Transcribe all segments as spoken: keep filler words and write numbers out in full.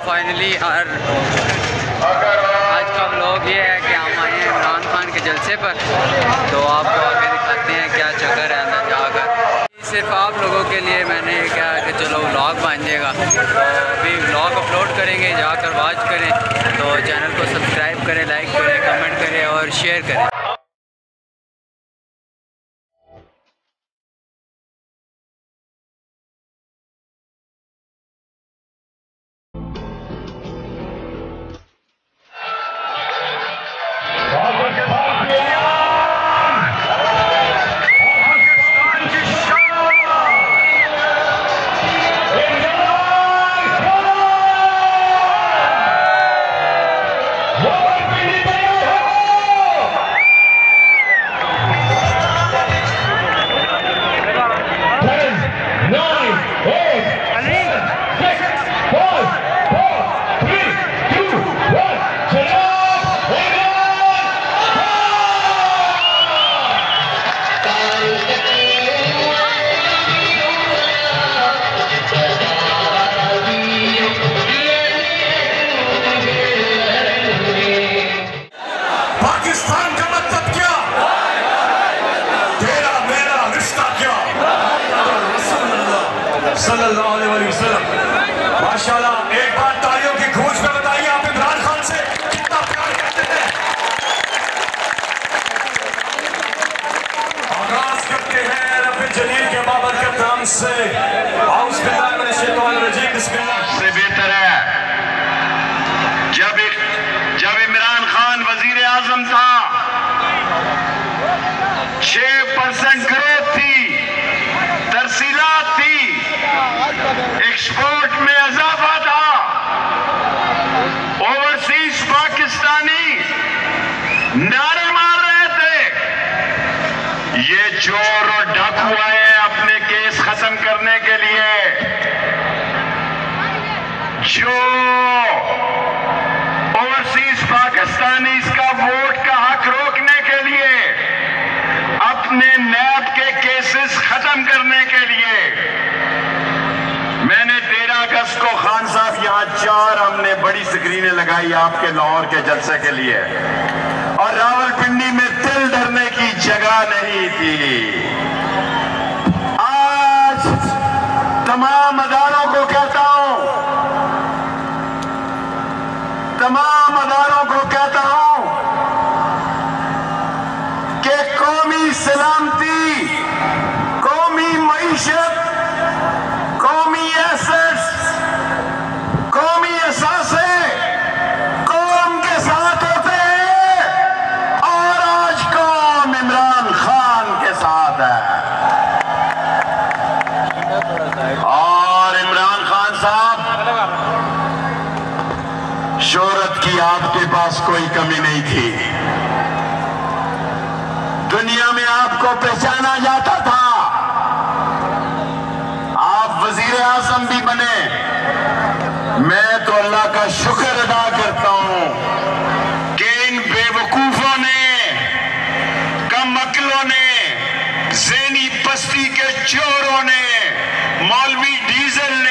Finally और आज का व्लॉग ये है कि हम आए हैं इमरान खान के जलसे पर, तो आपको आगे दिखाते हैं क्या चक्कर है अंदर जाकर। सिर्फ आप लोगों के लिए मैंने ये कहा कि चलो व्लॉग बन जाएगा, तो अभी व्लॉग अपलोड करेंगे, जाकर वॉच करें। तो चैनल को सब्सक्राइब करें, लाइक करें, कमेंट करें और शेयर करें। सल्लल्लाहु अलैहि वसल्लम। माशाल्लाह, एक बार तालियों की गूंज में बताइए आप इमरान खान से कितना प्यार करते हैं। आगाज करते हैं रब्बे जलील के बाबरकत नाम से। औज़ बिल्लाहि मिनश शैतानिर रजीम, बिस्मिल्लाह। से बेहतर है जब एक जब इमरान खान वजीर आजम था, छह परसेंट ग्रोथ थी, तरसीलात थी, एक्सपोर्ट में इजाफा था, ओवरसीज पाकिस्तानी नारे मार रहे थे। ये चोर और डाकू आए हैं अपने केस खत्म करने के लिए। जो ओवरसीज पाकिस्तानी का वोट का हक रोकने के लिए, अपने नैब के केसेस खत्म करने के लिए, मैंने तेरह अगस्त को खान साहब यहाँ चार हमने बड़ी स्क्रीनें लगाई आपके लाहौर के जलसे के लिए, और रावलपिंडी में दिल डरने की जगह नहीं थी। आज तमाम अदारों को कहता हूं, तमाम अदारों को कहता हूं कि कौमी सलामती, कौमी मईशत, कौमी एसेट्स, कौमी असासे कौम के साथ होते हैं, और आज कौम इमरान खान के साथ है। और इमरान खान साहब, शोहरत की आपके पास कोई कमी नहीं थी। दुनिया में आपको पहचाना जाता था, आप वजीर आजम भी बने। मैं तो अल्लाह का शुक्र अदा करता हूं कि इन बेवकूफों ने, कम अक्लों ने, ज़हनी पस्ती के चोरों ने, मौलवी डीजल ने,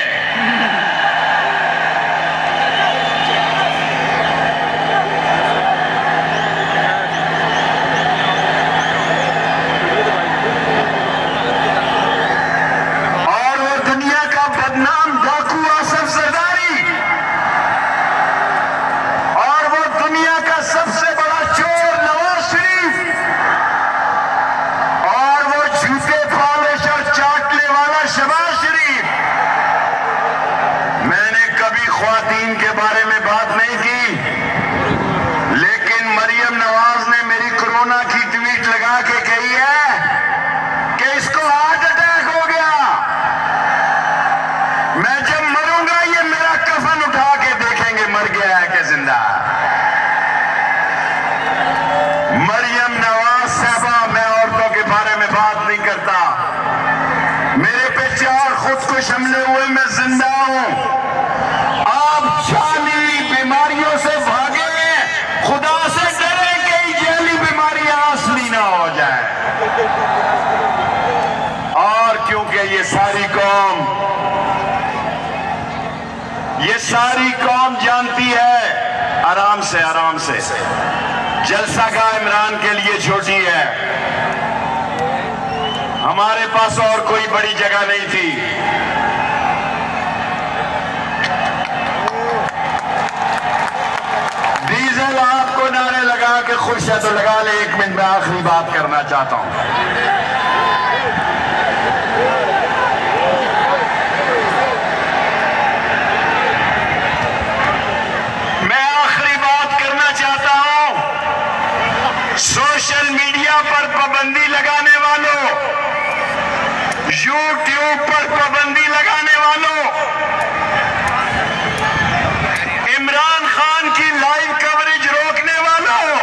के बारे में बात नहीं की, लेकिन मरियम नवाज ने मेरी कोरोना की ट्वीट लगा के कही है कि इसको हार्ट अटैक हो गया। मैं जब मरूंगा ये मेरा कफन उठा के देखेंगे मर गया है कि जिंदा। मरियम नवाज साहबा, मैं औरतों के बारे में बात नहीं करता, मेरे पे चार खुद को हमले हुए मैं जिंदा हूं। आप जाली बीमारियों से भागे, खुदा से डरे कि जैली बीमारियां असली ना हो जाए। सारी कौम जानती है। आराम से आराम से, जलसा का इमरान के लिए छोटी है। हमारे पास और कोई बड़ी जगह नहीं थी। डीजल आपको नारे लगा के खुश है तो लगा ले। एक मिनट में आखिरी बात करना चाहता हूं। मैं आखिरी बात करना चाहता हूं। सोशल मीडिया पर पाबंदी लगाने वालों, यूट्यूब पर पाबंदी लगाने वालों, इमरान खान की लाइव कवरेज रोकने वालों,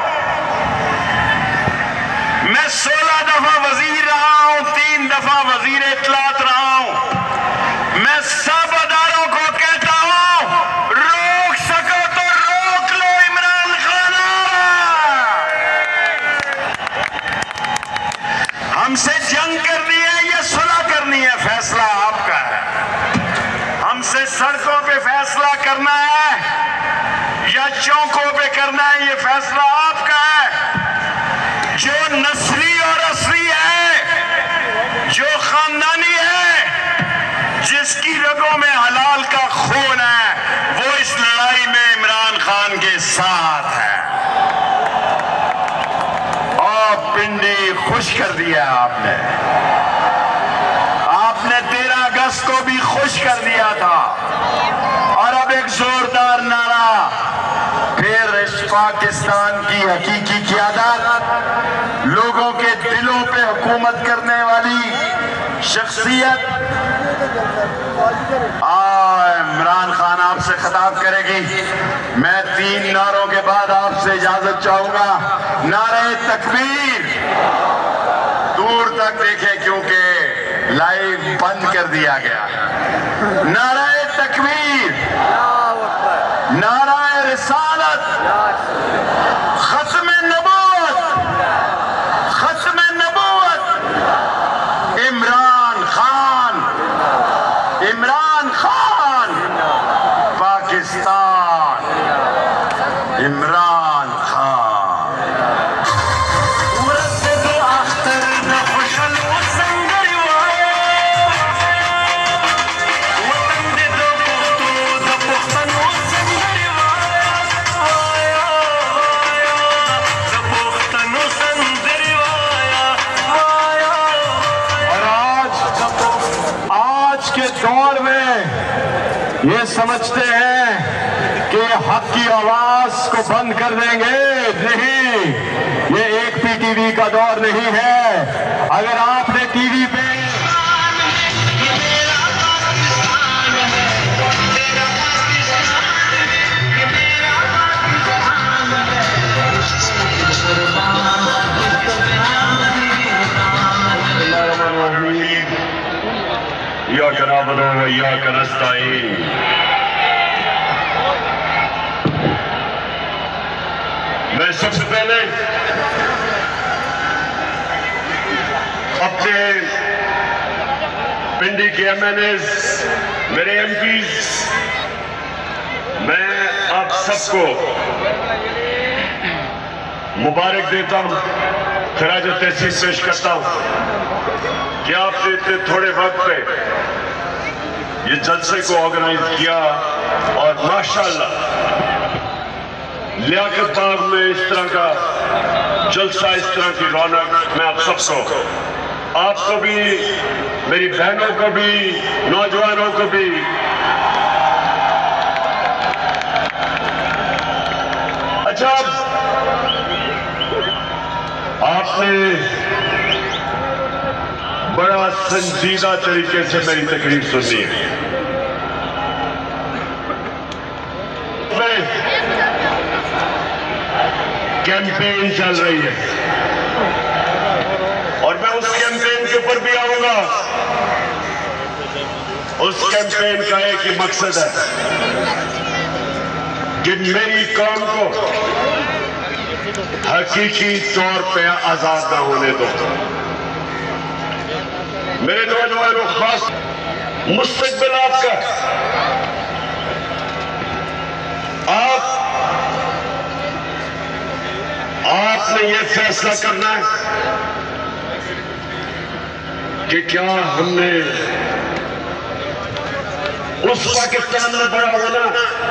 मैं सोलह दफा वजीर रहा हूं, तीन दफा वजीर इत्तलात रहा हूं। मैं सब अदारों को कहता हूं, रोक सको तो रोक लो इमरान खान। हमसे जंग करनी है या सुलह करनी है, फैसला आपका है। हमसे सड़कों पे फैसला करना है या चौकों पे करना है, ये फैसला आपका है। जो नस्ली और असली है, जो खानदानी है, जिसकी रगों में हलाल का खून है, वो इस लड़ाई में इमरान खान के साथ है। और पिंडी खुश कर दिया आपने। आपने तेरह अगस्त को भी खुश कर दिया था। और अब एक जोरदार नारा फिर इस पाकिस्तान की हकीकी क़यादत, लोगों के दिलों पे हुकूमत करने वाली शख्सियत इमरान खान आपसे खिताब करेगी। मैं तीन नारों के बाद आपसे इजाजत चाहूंगा। नारे तकबीर, दूर तक देखें क्योंकि लाइव बंद कर दिया गया। नारे तकबीर, नारे रिसालत, खत्म नबूवत, खत्म नबूवत, इमरान खान, इमरान खान, पाकिस्तान, इमरान खान। दौर में ये समझते हैं कि हक की आवाज को बंद कर देंगे। नहीं, ये एक पी टीवी का दौर नहीं है। अगर आपने टीवी पे या कना बनो या कनस्ताइन, मैं सबसे पहले अपने पिंडी के एम एन एज, मेरे एम पीज, मैं आप सबको मुबारक देता हूं, खराज तहसीन पेश करता हूं कि आपने इतने थोड़े वक्त पे ये जलसे को ऑर्गेनाइज किया। और माशाल्लाह लियाकत बाग में इस तरह का जलसा, इस तरह की रौनक, मैं आप सबको, आपको भी, मेरी बहनों को भी, नौजवानों को भी अच्छा, आपने बड़ा संजीदा तरीके से मेरी तकरीर सुननी है। कैंपेन चल रही है और मैं उस कैंपेन के ऊपर भी आऊंगा। उस कैंपेन का एक ही मकसद है कि मेरी कौम को हकीकी तौर पे आजाद न होने दो। मेरे नौजवानों, खास मुस्तकबिल आपका, ये फैसला करना है कि क्या हमने उस पाकिस्तान में बड़ा होना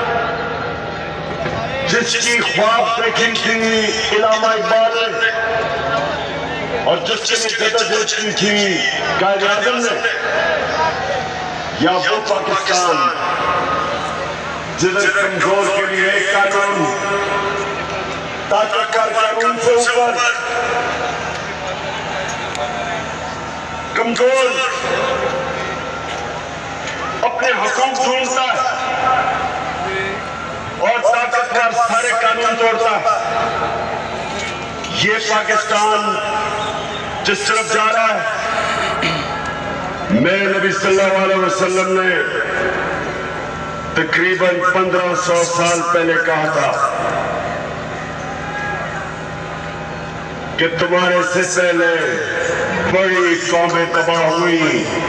जिसकी ख्वाब देखी थी इलामा इकबाल ने और जिसके लिए जदोजहद की थी कायद आज़म ने, या वो पाकिस्तान जिधर कमजोर के लिए एक कानून, ताकतवर कानून से ऊपर कमजोर अपने हुकूक ढूंढता है और ताकतवर सारे कानून तोड़ता है। ये पाकिस्तान जिस तरफ जा रहा है, मेरे नबी सल्लल्लाहु अलैहि वसल्लम ने तकरीबन पंद्रह सौ साल पहले कहा था कि तुम्हारे से पहले बड़ी कौमें तबाह हुई।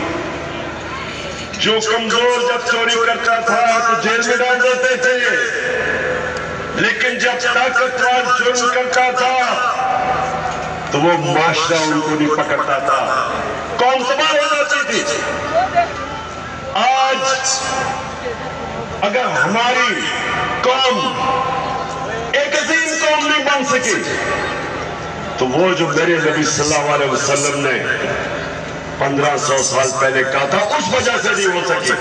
जो कमजोर जब चोरी करता था तो जेल में डाल देते थे, लेकिन जब ताकतवर जुर्म करता था तो वो माशरा उनको नहीं पकड़ता था, कौम तबाह हो जाती थी। आज अगर हमारी कौम एक अजीम कौम नहीं बन सकी तो वो जो मेरे नबी सल्लल्लाहु अलैहि वसल्लम ने पंद्रह सौ साल पहले कहा था उस वजह से नहीं हो सकी।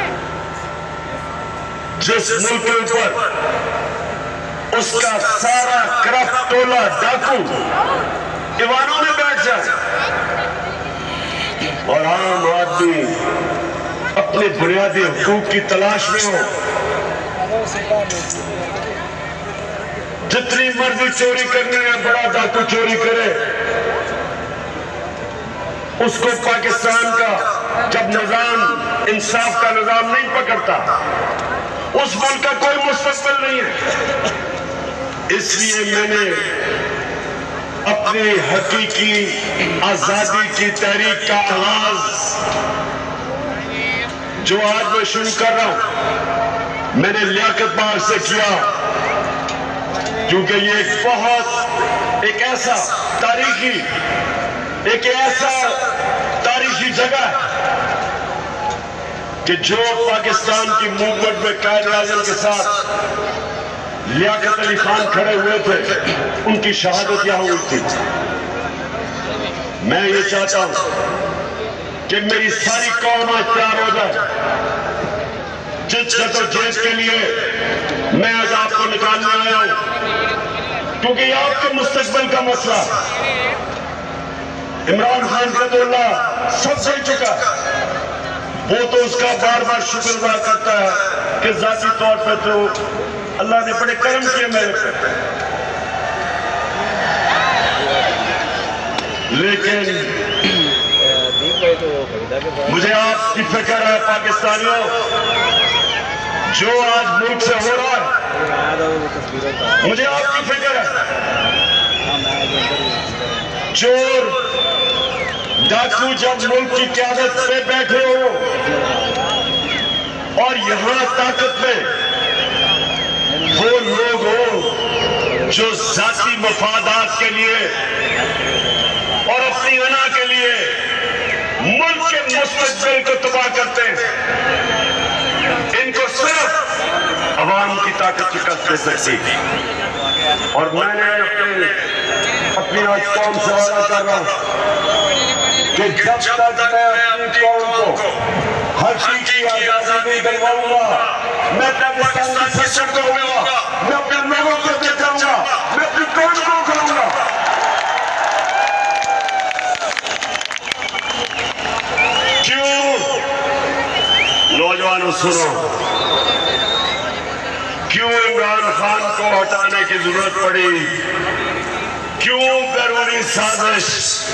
जिस मुल्क के ऊपर उसका सारा करप्ट टोला डाकू दीवानों में बैठ जाए और आम आदमी अपने बुनियादी हुकूक की तलाश में हो, जितनी मर्जी चोरी करने में बड़ा डाकू चोरी करे, उसको पाकिस्तान का जब निजाम इंसाफ का निजाम नहीं पकड़ता, उस मुल्क का कोई मुस्तकबिल नहीं है। इसलिए मैंने अपनी हकीकी आजादी की तहरीक का आगाज जो आज मैं शुरू कर रहा हूं, मैंने लियाकत बाग से किया, क्योंकि ये एक बहुत एक ऐसा तारीखी एक ऐसा तारीखी जगह है कि जो पाकिस्तान की मूवमेंट में कायद आज़म के साथ लियाकत अली खान खड़े हुए थे, उनकी शहादत यहां हुई थी। मैं ये चाहता हूं कि मेरी सारी कौम आज तैयार हो जाए। जिस जदोजहद के लिए मैं आज आपको निकालने आया हूं, क्योंकि ये आपके मुस्तकबिल का मसला। इमरान खान रज़ियल्लाहु सब सह चुका, वो तो उसका बार बार शुक्र अदा करता है कि जाती तौर पर तो अल्लाह ने बड़े कर्म किए मेरे पे, लेकिन मुझे आपकी फिक्र है पाकिस्तानियों, जो आज मुल्क से हो रहा है, मुझे आपकी फिक्र है। चोर डाकू जब मुल्क की क़यादत पे बैठे हो और यहां ताकत में वो लोग हो जो जाती मफादात के लिए और अपनी अना के लिए मुल्क के मुस्तकबिल को तबाह करते हैं, इनको सिर्फ अवाम की ताकत शिकस्त दे सकती। और मैंने अपनी अपनी आज कौम से वादा कर रहा हूं कि जब तक मैं अपनी कौम को हर चीज की आजादी नहीं दिलवाऊंगा, मैं पाकिस्तान की सशक्त करूंगा, मैं अपने लोगों को देखाऊंगा, मैं अपनी कौम को करूंगा। क्यों नौजवानों सुनो, क्यों इमरान खान को हटाने की जरूरत पड़ी, क्यों बैरूनी साजिश,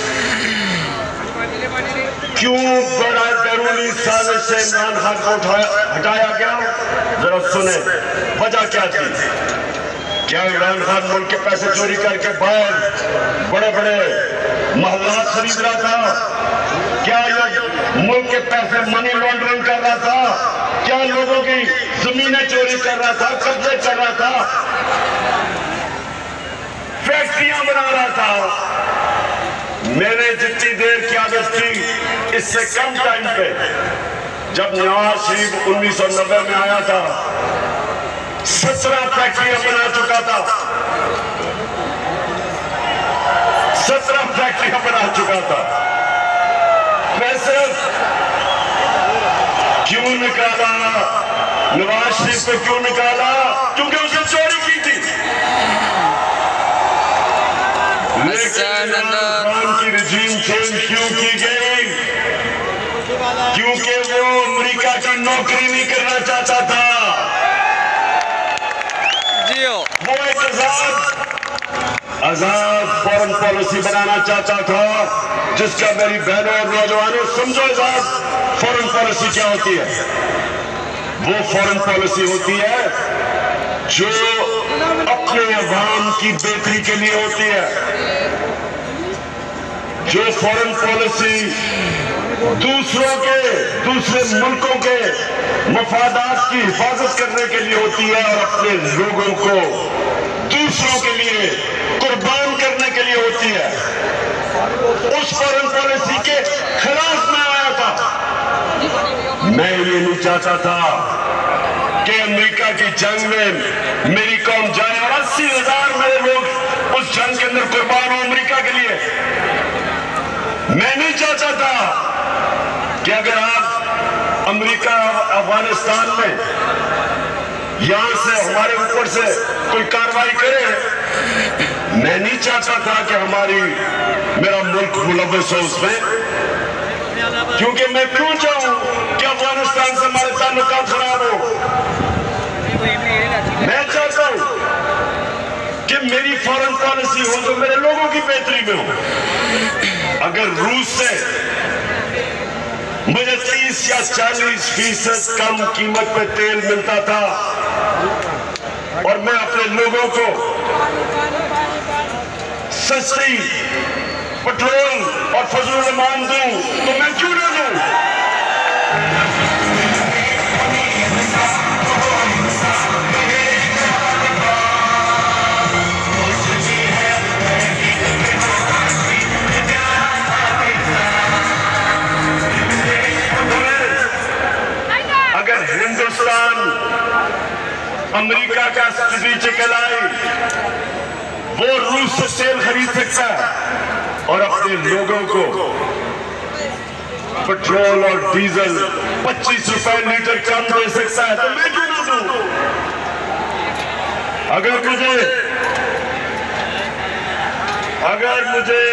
क्यों बड़ा बैरूनी साजिश से इमरान खान को हटाया गया? जरा सुने वजह क्या थी। क्या इमरान खान मुल्क के पैसे चोरी करके बाहर बड़े बड़े महल्लात खरीद रहा था? क्या ये मुल्क के पैसे मनी लॉन्ड्रिंग कर रहा था? क्या लोगों की जमीनें चोरी कर रहा था, कब्जे कर रहा था? फैक्ट्रियां बना रहा था। मैंने जितनी देर की आदत की इससे कम टाइम पे जब नवाज शरीफ उन्नीस सौ नब्बे में आया था सत्रह फैक्ट्रियां बना चुका था, सत्रह फैक्ट्रियां बना चुका था। मैं सिर्फ क्यों निकाला नवाज शरीफ को, क्यों निकाला? क्योंकि उसने चोरी की थी। लेकिन इमरान खान की रजीम चेंज क्यों की गई? क्योंकि वो अमेरिका की नौकरी नहीं करना चाहता था। वो एक आजाद आजाद फॉरेन पॉलिसी बनाना चाहता था, जिसका मेरी बहनों और नौजवानों समझो आजाद फॉरेन पॉलिसी क्या होती है। वो फॉरेन पॉलिसी होती है जो अपने अवाम की बेहतरी के लिए होती है, जो फॉरेन पॉलिसी दूसरों के दूसरे मुल्कों के मफादात की हिफाजत करने के लिए होती है और अपने लोगों को दूसरों के लिए कुर्बान करने के लिए होती है। उस फॉरेन पॉलिसी के खिलाफ मैं आया था। मैं ये नहीं चाहता था कि अमेरिका की जंग में मेरी कौम जाए और अस्सी हजार मेरे लोग उस जंग के अंदर कुर्बान हो अमेरिका के लिए। मैं नहीं चाहता था कि अगर आप अमेरिका अफगानिस्तान में यहां से हमारे ऊपर से कोई कार्रवाई करे, मैं नहीं चाहता था कि हमारी मेरा मुल्क मुलव्वस हो उसमें। क्योंकि मैं क्यों चाहूं कि अफगानिस्तान से हमारे ताल्लुकात खराब हो? मैं चाहता हूं कि मेरी फॉरेन पॉलिसी हो जो मेरे लोगों की बेहतरी में हो। अगर रूस से मुझे तीस या चालीस फीसद कम कीमत पे तेल मिलता था और मैं अपने लोगों को सस्ती पेट्रोल और फजूल सामान दूं, तो मैं क्यों ना दूं? हिंदुस्तान अमेरिका का स्ट्रेटेजिक एलाई वो रूस से तेल खरीद सकता है और अपने लोगों को पेट्रोल और डीजल पच्चीस रुपए लीटर कम दे सकता है, तो मैं क्यों ना दूं? अगर मुझे अगर मुझे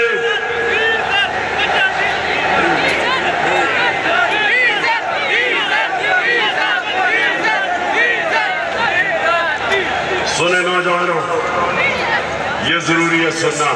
सुने नौजवानों, ये जरूरी है सुनना।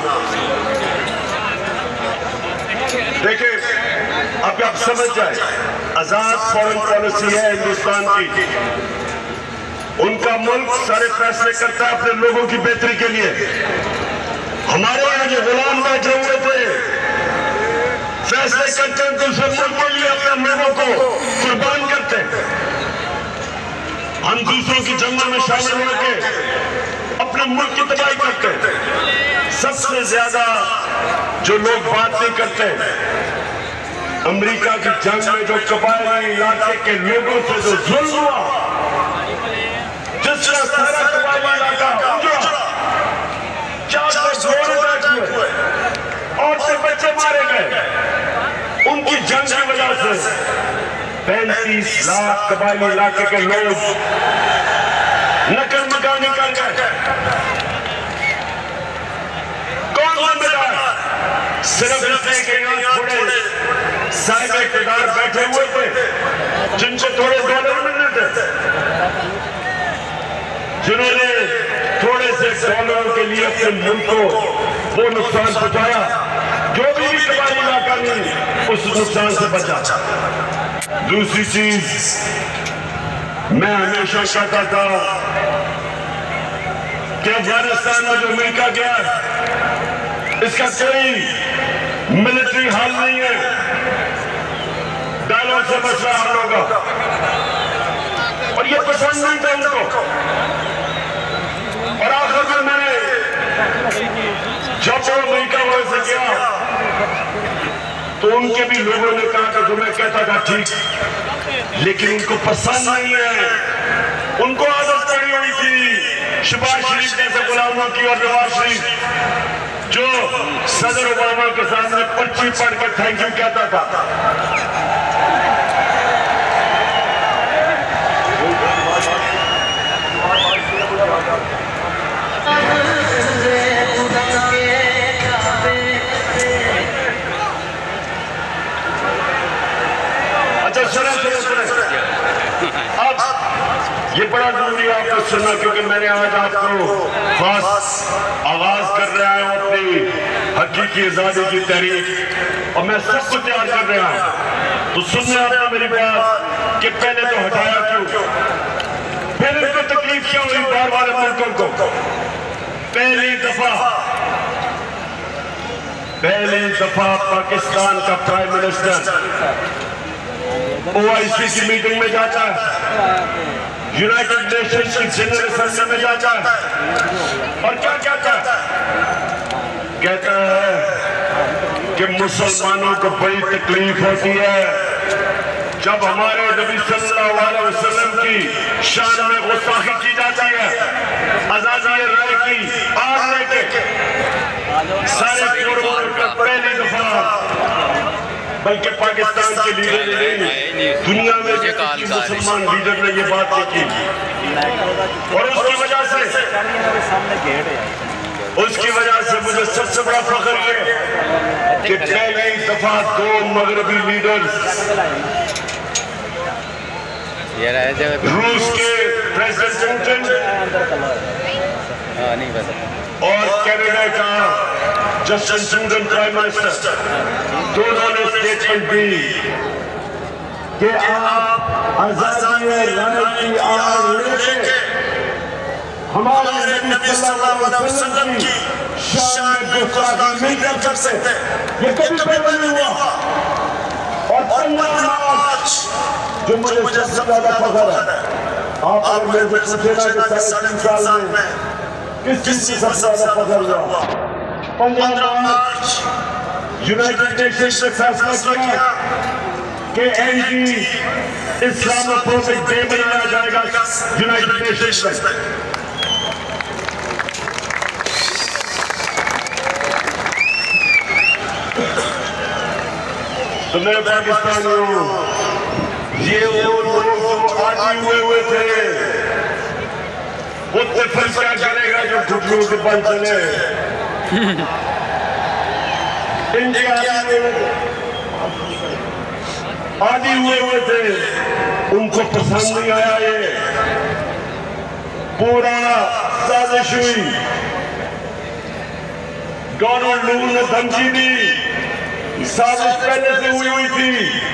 देखिए, अब आप समझ जाए, आजाद फॉरेन पॉलिसी है हिंदुस्तान की। उनका मुल्क सारे फैसले करता है अपने लोगों की बेहतरी के लिए। हमारे यहाँ जो गुलाम बैठे हुए थे फैसले करते हैं दूसरे मुल्क के लिए, अपने लोगों को कुर्बान करते हैं। हम दूसरों की जंगों में शामिल होकर अपने मुल्क की तबाही करते हैं। सबसे ज्यादा जो लोग बात नहीं करते, अमेरिका की जंग में जो कबायली इलाके के लोगों से जो जुल्म हुआ, जिसका सारा कबायली इलाका उजड़ा, चार सौ जोड़े बैठे हुए, औरतें बच्चे मारे गए, उनकी जंग की वजह से पैंतीस लाख कबायली इलाके के लोग नकल मकानी कर गए। कौन जिम्मेदार? सिर्फ इसलिए कि यहाँ थोड़े साहिब इक़्तिदार बैठे हुए थे जिनसे थोड़े डॉलर मिलने थे, जिन्होंने थोड़े से डॉलरों के लिए अपने मुल्क को वो नुकसान पहुंचाया जो भी कबायली इलाका नहीं उस नुकसान से बचा। दूसरी चीज, मैं हमेशा कहता था कि अफगानिस्तान में जो अमेरिका गया इसका कोई मिलिट्री हल नहीं है, डायलॉग से मसला हल होगा, और ये पसंद नहीं था उनको। और आखिर में मैंने उनके भी लोगों ने कहा था तो मैं कहता था ठीक, लेकिन उनको पसंद नहीं है। उनको आदत पड़ी हुई थी शहबाज शरीफ जैसे गुलामों की और नवाज शरीफ जो सदर ओबामा के सामने पर्ची पढ़ के थैंक यू कहता था। अच्छा सुने सुने सुने अब ये बड़ा जरूरी है आपको सुनना, क्योंकि मैंने आज आपको खास आगाज कर रहा हूं अपनी हकीकी आजादी की तहरीक और मैं सबको तैयार कर रहा हूं। तो सुनने आपने मेरी बात कि पहले तो हटाया क्यों, फिर इनको तकलीफ क्यों हुई बार बार मुल्कों को। पहली दफा पहली दफा पाकिस्तान का प्राइम मिनिस्टर ओआईसी की मीटिंग में जाता है, यूनाइटेड नेशन की जनरल असेंबली में जाता है और क्या कहता है? कहता है कि मुसलमानों को बड़ी तकलीफ होती है जब हमारे नबी सल्लल्लाहु अलैहि वसल्लम की शान में गुस्ताखी की जाती है। आजादी राय की आग लेके सारे पहली दफा, बल्कि पाकिस्तान के लीडर ने नहीं, दुनिया में मुसलमान लीडर ने ये बात की और उसकी वजह से उसकी वजह से मुझे सबसे बड़ा फख्र है कि पहली दफा दो मगरबी लीडर्स, रूस के प्रेसिडेंट और कनाडा का जस्टिन ट्रूडो प्राइम मिनिस्टर, दोनों ने स्टेटमेंट दी कि आप आजादी राय की आग लेके हमारे नबी सल्लल्लाहु अलैहि वसल्लम की शान में गुस्ताखी नहीं कर सकते। ये कभी पहले नहीं हुआ। और पंद्रह मार्च जो मुझे सबसे ज्यादा फख्र है, आप अगर मेरे से पूछेगा कि साढ़े तीन साल में किस चीज की सबसे ज्यादा फख्र हुआ, पंद्रह मार्च यूनाइटेड नेशंस ने फैसला किया कि एंटी इस्लामोफोबिक डे मनाया जाएगा यूनाइटेड नेशंस में। तो मेरे पाकिस्तानियों, ये वो लोग जो आदि हुए हुए थे, वो तिफल क्या करेगा जो घुटनों के बल चले। आदि हुए हुए थे, उनको पसंद नहीं आया। ये पूरा साजिश हुई, डोनाल्ड लू ने धमकी दी, साजिश पहले से हुई हुई थी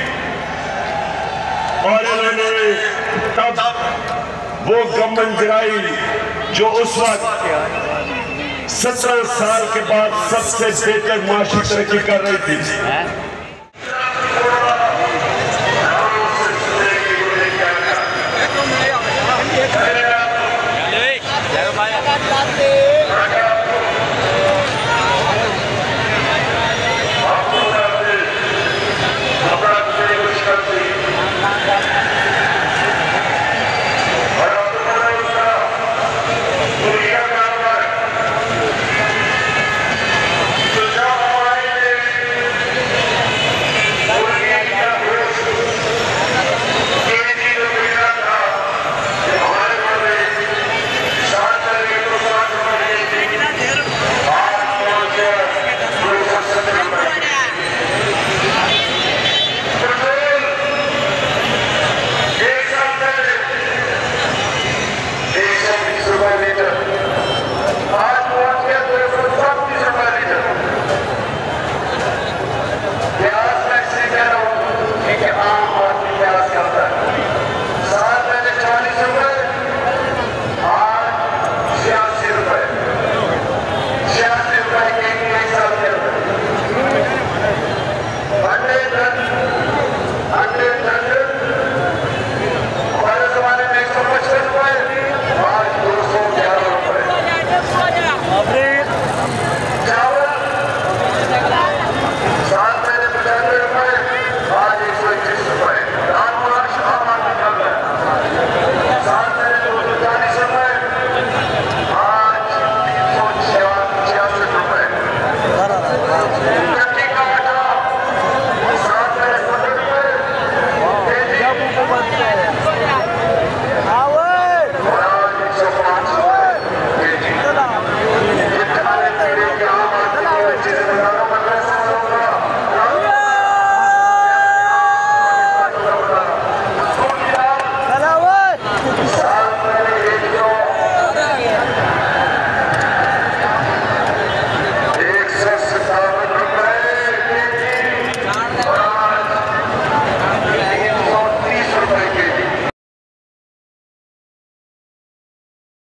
और इन्होंने तब वो गवर्नमेंट गिराई जो उस वक्त सत्रह साल के बाद सबसे बेहतर माशी तरक्की कर रही थी। Super leader.